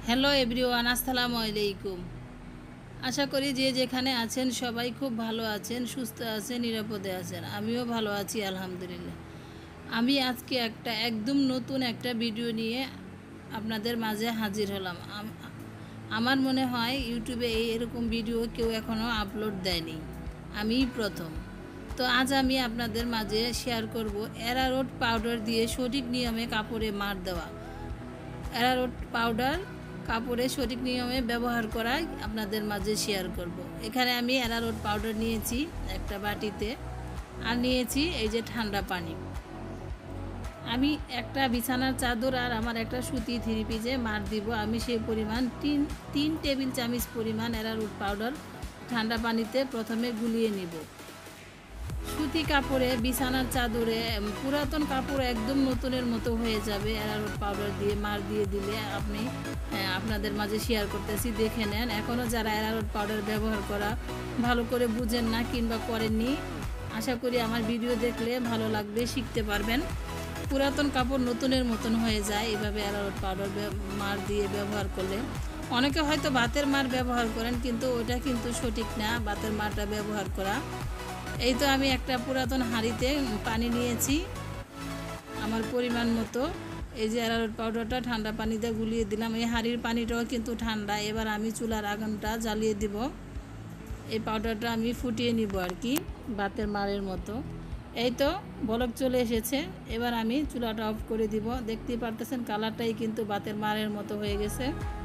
Hello everyone, আসসালামু আলাইকুম। আশা করি যে যেখানে আছেন সবাই খুব ভালো আছেন, সুস্থ আছেন, নিরাপদে আছেন। আমিও ভালো আছি আলহামদুলিল্লাহ। আমি আজকে একদম নতুন একটা ভিডিও নিয়ে আপনাদের মাঝে হাজির হলাম। আমার মনে হয় ইউটিউবে এরকম ভিডিও কেউ এখনও আপলোড দেয়নি, আমিই প্রথম। তো আজ আমি আপনাদের মাঝে শেয়ার করব অ্যারারুট পাউডার দিয়ে সঠিক নিয়মে কাপড়ে মার দেওয়া। অ্যারারুট পাউডার কাপড়ে সঠিক নিয়মে ব্যবহার করাই আপনাদের মাঝে শেয়ার করব। এখানে আমি অ্যারারুট পাউডার নিয়েছি একটা বাটিতে, আর নিয়েছি এই যে ঠান্ডা পানি। আমি একটা বিছানার চাদর আর আমার একটা সুতি থ্রি পিসে মার দিব। আমি সেই পরিমাণ তিন টেবিল চামচ পরিমাণ অ্যারারুট পাউডার ঠান্ডা পানিতে প্রথমে গুলিয়ে নিব। সুতি কাপড়ে বিছানার চাদরে পুরাতন কাপড় একদম নতুনের মতো হয়ে যাবে অ্যারারুট পাউডার দিয়ে মার দিয়ে দিলে। আপনি আপনাদের মাঝে শেয়ার করতেছি, দেখে নেন। এখনও যারা অ্যারারুট পাউডার ব্যবহার করা ভালো করে বুঝেন না কিংবা করেননি, আশা করি আমার ভিডিও দেখলে ভালো লাগবে, শিখতে পারবেন। পুরাতন কাপড় নতুনের মতন হয়ে যায় এভাবে অ্যারারুট পাউডার মার দিয়ে ব্যবহার করলে। অনেকে হয়তো ভাতের মার ব্যবহার করেন, কিন্তু ওটা কিন্তু সঠিক না ভাতের মারটা ব্যবহার করা। এই তো আমি একটা পুরাতন হাঁড়িতে পানি নিয়েছি আমার পরিমাণ মতো। এই যে অ্যারারুট পাউডারটা ঠান্ডা পানিতে গুলিয়ে দিলাম। এই হাঁড়ির পানিটাও কিন্তু ঠান্ডা। এবার আমি চুলার আগুনটা জ্বালিয়ে দিব। এই পাউডারটা আমি ফুটিয়ে নিব আর কি, ভাতের মারের মতো। এই তো বলক চলে এসেছে। এবার আমি চুলাটা অফ করে দিব। দেখতেই পারতেছেন কালারটাই কিন্তু ভাতের মারের মতো হয়ে গেছে,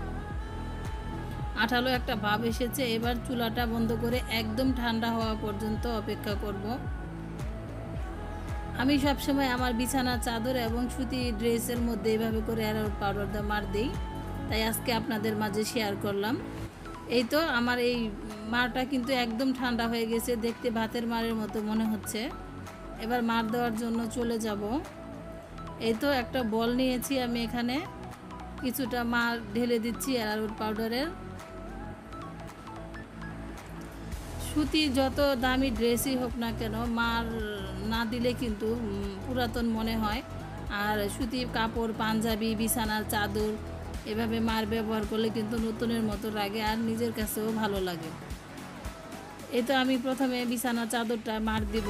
আঠালো একটা ভাব এসেছে। এবার চুলাটা বন্ধ করে একদম ঠান্ডা হওয়া পর্যন্ত অপেক্ষা করব। আমি সবসময় আমার বিছানা চাদর এবং সুতি ড্রেসের মধ্যে এইভাবে করে অ্যারারুট পাউডারটা মার দিই, তাই আজকে আপনাদের মাঝে শেয়ার করলাম। এই তো আমার এই মারটা কিন্তু একদম ঠান্ডা হয়ে গেছে, দেখতে ভাতের মারের মতো মনে হচ্ছে। এবার মার দেওয়ার জন্য চলে যাব। এই তো একটা বল নিয়েছি আমি, এখানে কিছুটা মার ঢেলে দিচ্ছি অ্যারারুট পাউডারের। সুতি যত দামি ড্রেসই হোক না কেন, মার না দিলে কিন্তু পুরাতন মনে হয়। আর সুতির কাপড়, পাঞ্জাবি, বিছানার চাদর এভাবে মার ব্যবহার করলে কিন্তু নতুনের মতো লাগে আর নিজের কাছেও ভালো লাগে। এই তো আমি প্রথমে বিছানার চাদরটা মার দিব।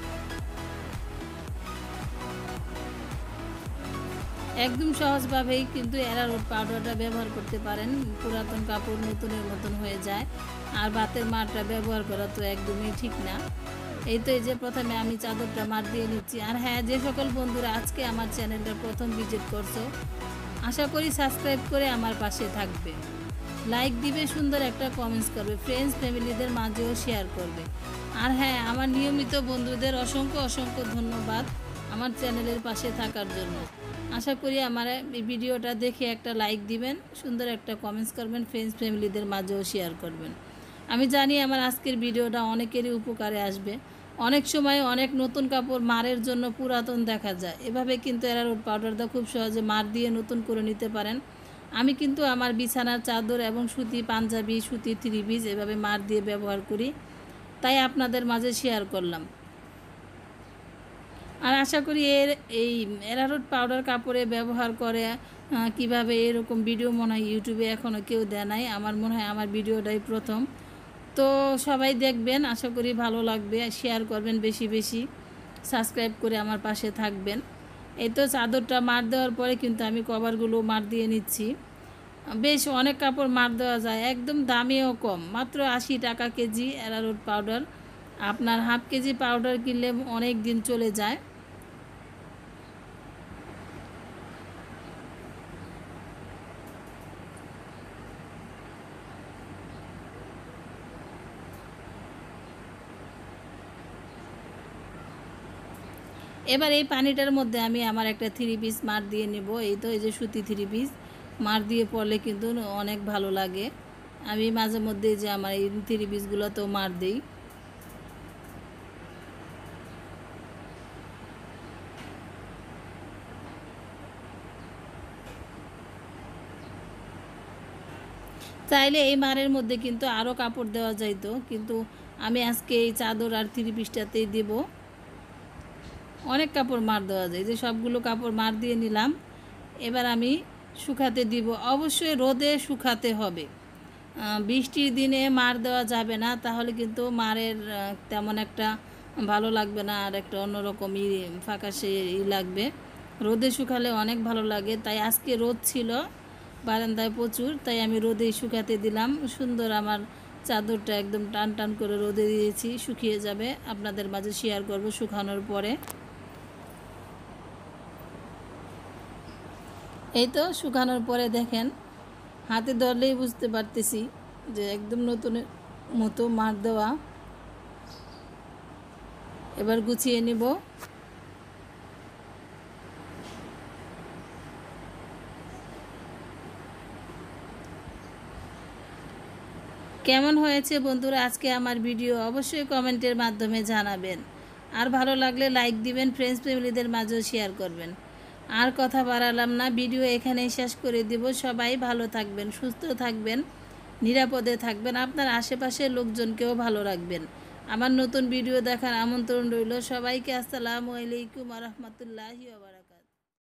একদম সহজভাবেই কিন্তু অ্যারারুট পাউডারটা ব্যবহার করতে পারেন। পুরাতন কাপড় নতুনের মতন হয়ে যায়, আর ভাতের মারটা ব্যবহার করা তো একদমই ঠিক না। এই তো এই যে প্রথমে আমি চাদরটা মার দিয়ে নিচ্ছি। আর হ্যাঁ, যে সকল বন্ধুরা আজকে আমার চ্যানেলটা প্রথম ভিজিট করছো, আশা করি সাবস্ক্রাইব করে আমার পাশে থাকবে, লাইক দিবে, সুন্দর একটা কমেন্টস করবে, ফ্রেন্ডস ফ্যামিলিদের মাঝেও শেয়ার করবে। আর হ্যাঁ, আমার নিয়মিত বন্ধুদের অসংখ্য অসংখ্য ধন্যবাদ আমার চ্যানেলের পাশে থাকার জন্য। আশা করি আমার এই ভিডিওটা দেখে একটা লাইক দিবেন, সুন্দর একটা কমেন্টস করবেন, ফ্রেন্ডস ফ্যামিলিদের মাঝেও শেয়ার করবেন। আমি জানি আমার আজকের ভিডিওটা অনেকেরই উপকারে আসবে। অনেক সময় অনেক নতুন কাপড় মারের জন্য পুরাতন দেখা যায়, এভাবে কিন্তু অ্যারারুট পাউডারটা খুব সহজে মার দিয়ে নতুন করে নিতে পারেন। আমি কিন্তু আমার বিছানার চাদর এবং সুতি পাঞ্জাবি, সুতি থ্রি পিস এভাবে মার দিয়ে ব্যবহার করি, তাই আপনাদের মাঝে শেয়ার করলাম। আর আশা করি এই অ্যারারুট পাউডার কাপড়ে ব্যবহার করে কিভাবে এরকম ভিডিও মনে হয় ইউটিউবে এখনও কেউ দেয় নাই। আমার মনে হয় আমার ভিডিওটাই প্রথম। তো সবাই দেখবেন, আশা করি ভালো লাগবে, শেয়ার করবেন বেশি বেশি, সাবস্ক্রাইব করে আমার পাশে থাকবেন। এই তো চাদরটা মার দেওয়ার পরে কিন্তু আমি কভারগুলো মার দিয়ে নিচ্ছি। বেশ অনেক কাপড় মার দেওয়া যায়, একদম দামেও কম, মাত্র 80 টাকা কেজি অ্যারারুট পাউডার। আপনার হাফ কেজি পাউডার কিনলে অনেক দিন চলে যায়। এবার এই পানিটার মধ্যে আমি আমার একটা থ্রি পিস মার দিয়ে নেব। এই তো এই যে সুতি থ্রি পিস মার দিয়ে পরলে কিন্তু অনেক ভালো লাগে। আমি মাঝে মধ্যে যে আমার এই থ্রি পিসগুলো তো মার দিই। চাইলে এই মারের মধ্যে কিন্তু আরও কাপড় দেওয়া যাইতো, কিন্তু আমি আজকে এই চাদর আর থ্রি পিসটাতেই দেব। অনেক কাপড় মার দেওয়া যায়, যে সবগুলো কাপড় মার দিয়ে নিলাম। এবার আমি শুকাতে দিব। অবশ্যই রোদে শুকাতে হবে। বৃষ্টির দিনে মাড় দেওয়া যাবে না, তাহলে কিন্তু মাড়ের তেমন একটা ভালো লাগবে না, আর একটা অন্যরকম ফ্যাকাশে লাগবে। রোদে শুকালে অনেক ভালো লাগে। তাই আজকে রোদ ছিল বারান্দায় প্রচুর, তাই আমি রোদেই শুকাতে দিলাম। সুন্দর আমার চাদরটা একদম টান টান করে রোদে দিয়েছি, শুকিয়ে যাবে। আপনাদের মাঝে শেয়ার করব শুকানোর পরে। এই তো শুকানোর পরে দেখেন, হাতে ধরলেই বুঝতে পারতেছি যে একদম নতুনের মতো মাড় দেওয়া। এবার গুছিয়ে নিব। কেমন হয়েছে বন্ধুরা আজকে আমার ভিডিও? অবশ্যই কমেন্টের মাধ্যমে জানাবেন। আর ভালো লাগলে লাইক দিবেন, ফ্রেন্ডস ফ্যামিলিদের মাঝেও শেয়ার করবেন। আর কথা বাড়ালাম না, ভিডিও এখানেই শেষ করে দিব। সবাই ভালো থাকবেন, সুস্থ থাকবেন, নিরাপদে থাকবেন, আপনার আশেপাশের লোকজনকেও ভালো রাখবেন। আমার নতুন ভিডিও দেখার আমন্ত্রণ রইল সবাইকে। আসসালামু আলাইকুম ওয়া রাহমাতুল্লাহি ওয়া বারাকাতুহু।